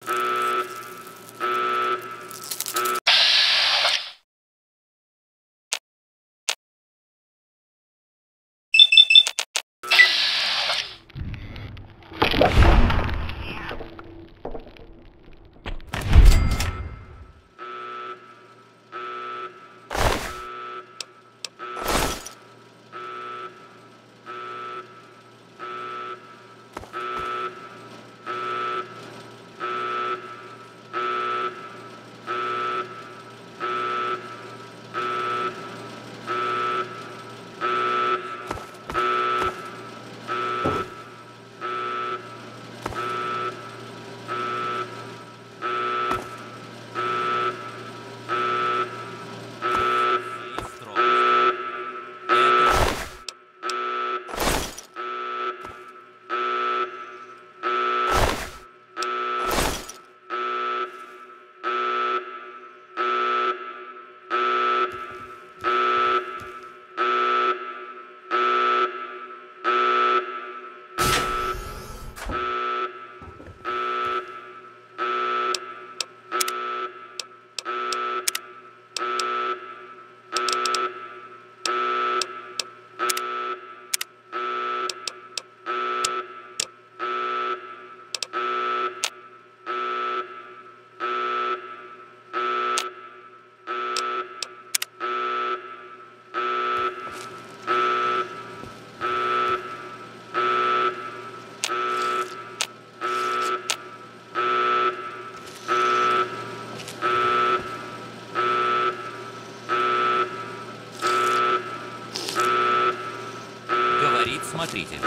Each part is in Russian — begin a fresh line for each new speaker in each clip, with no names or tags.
Смотрите.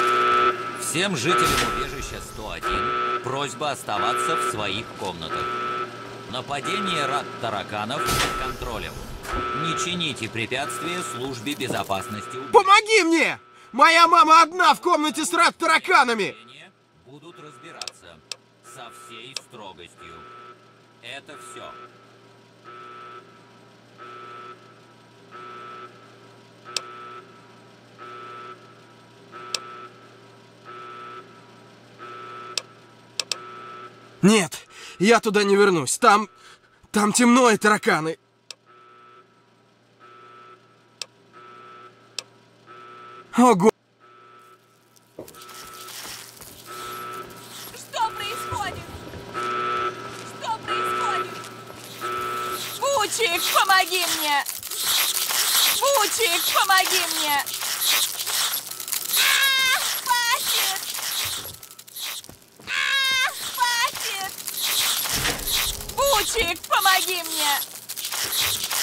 Всем жителям убежища 101 просьба оставаться в своих комнатах. Нападение рад-тараканов под контролем. Не чините препятствия службе безопасности убежища.
Помоги мне! Моя мама одна в комнате с рад-тараканами!
Будут разбираться со всей строгостью. Это все.
Нет, я туда не вернусь. Там темно и тараканы. Ого!
Что происходит? Что происходит? Бучик, помоги мне! Бучик, помоги мне! Бучик, помоги мне!